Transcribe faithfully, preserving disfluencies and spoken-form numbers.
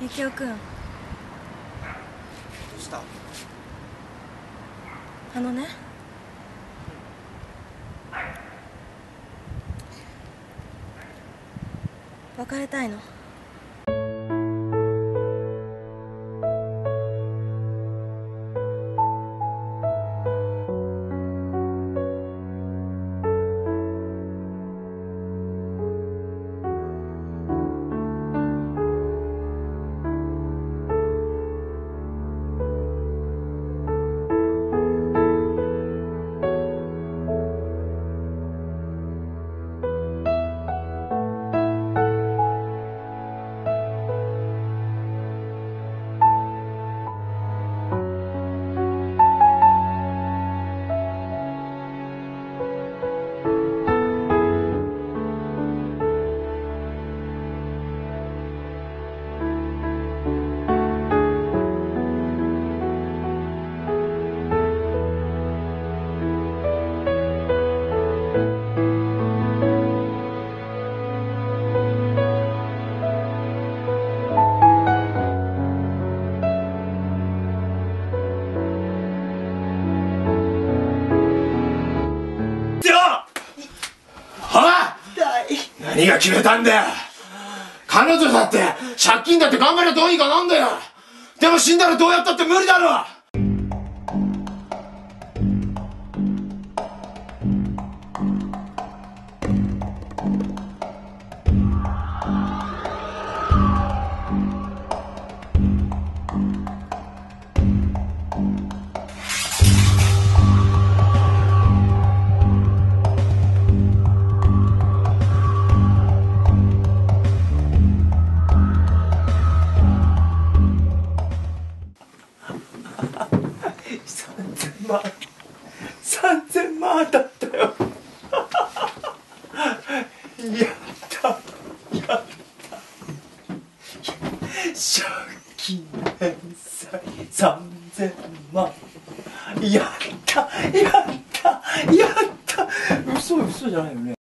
ゆきおくん、 どうした？ あのね、別れたいの。 何が決めたんだよ。彼女だって借金だって頑張ればどうにかなんだよ。でも死んだらどうやったって無理だろ。 さんぜんまんさんぜんまんだったよ。やったやった借金返済さんぜんまん、やったやったやった。嘘嘘じゃないよね。